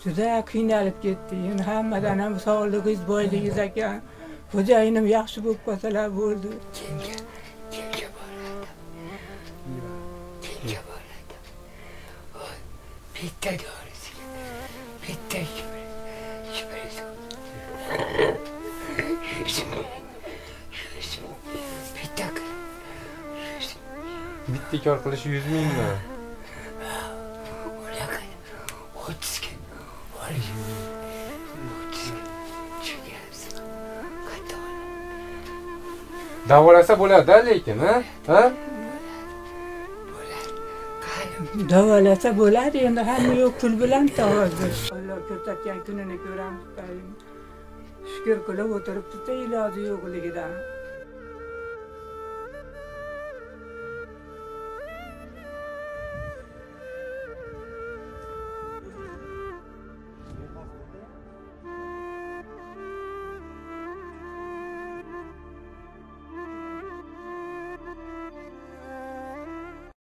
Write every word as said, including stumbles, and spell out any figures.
juda qiynalib ketdi. Endi hammadan ham sog'ligingiz, boyligingiz ekan. Xo'jayinim yaxshi bo'lib qolsalar bo'ldi. Kimga? Kimga boradi? Kimga boradi? Bitta dorisiga. Bitta kibrit. Kibrit. Bitta bitta kor qilish yuz mingmi? o'ttizga. Davolasa bo'ladi, lekin, ha? Ha? Davolasa bo'ladi, endi hamma yo'q pul bilan hozir. Alloh ko'rsatgan kunini ko'ramiz. Shukur qilib o'tiribdi-da, iloji yo'qligidan.